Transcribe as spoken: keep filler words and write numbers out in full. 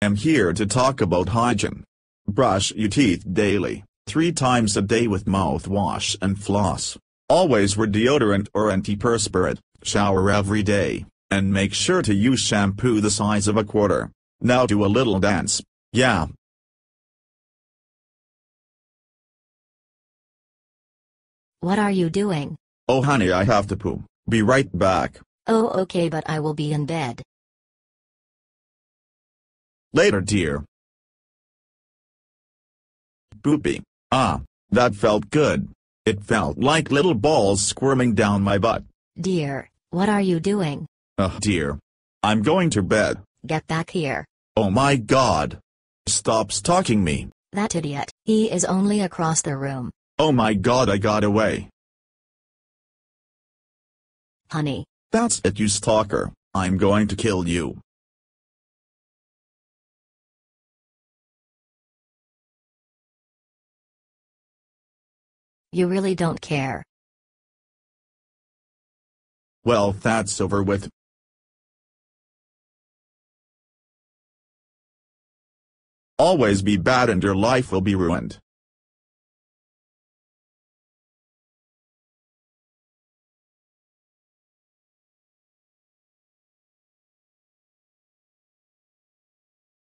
am here to talk about hygiene. Brush your teeth daily, three times a day with mouthwash and floss. Always wear deodorant or antiperspirant, shower every day, and make sure to use shampoo the size of a quarter. Now do a little dance, yeah. What are you doing? Oh honey, I have to poo. Be right back. Oh okay, but I will be in bed. Later dear. Poopy. Ah, that felt good. It felt like little balls squirming down my butt. Dear, what are you doing? Oh dear. I'm going to bed. Get back here. Oh my god. Stop stalking me. That idiot, he is only across the room. Oh my god, I got away. Honey. That's it, you stalker. I'm going to kill you. You really don't care. Well, that's over with. Always be bad and your life will be ruined.